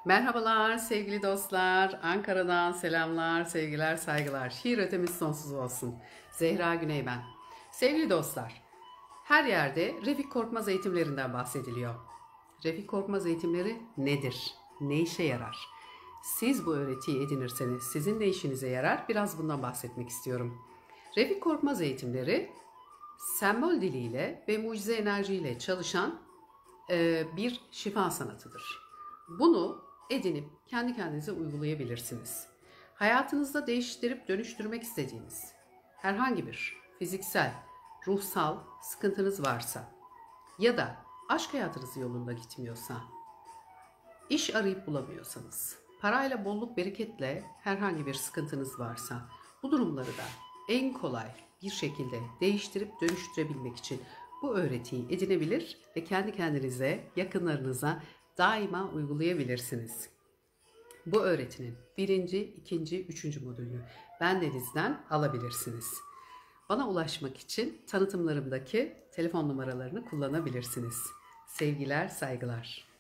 Merhabalar sevgili dostlar. Ankara'dan selamlar, sevgiler, saygılar. Şiir ötemiz sonsuz olsun. Zehra Güney ben. Sevgili dostlar, her yerde Refik Korkmaz eğitimlerinden bahsediliyor. Refik Korkmaz eğitimleri nedir? Ne işe yarar? Siz bu öğretiyi edinirseniz sizin de işinize yarar. Biraz bundan bahsetmek istiyorum. Refik Korkmaz eğitimleri sembol diliyle ve mucize enerjiyle çalışan bir şifa sanatıdır. Bunu edinip kendi kendinize uygulayabilirsiniz. Hayatınızda değiştirip dönüştürmek istediğiniz herhangi bir fiziksel, ruhsal sıkıntınız varsa ya da aşk hayatınız yolunda gitmiyorsa, iş arayıp bulamıyorsanız, parayla bolluk bereketle herhangi bir sıkıntınız varsa bu durumları da en kolay bir şekilde değiştirip dönüştürebilmek için bu öğretiyi edinebilir ve kendi kendinize, yakınlarınıza daima uygulayabilirsiniz. Bu öğretinin birinci, ikinci, üçüncü modülünü bendenizden alabilirsiniz. Bana ulaşmak için tanıtımlarımdaki telefon numaralarını kullanabilirsiniz. Sevgiler, saygılar.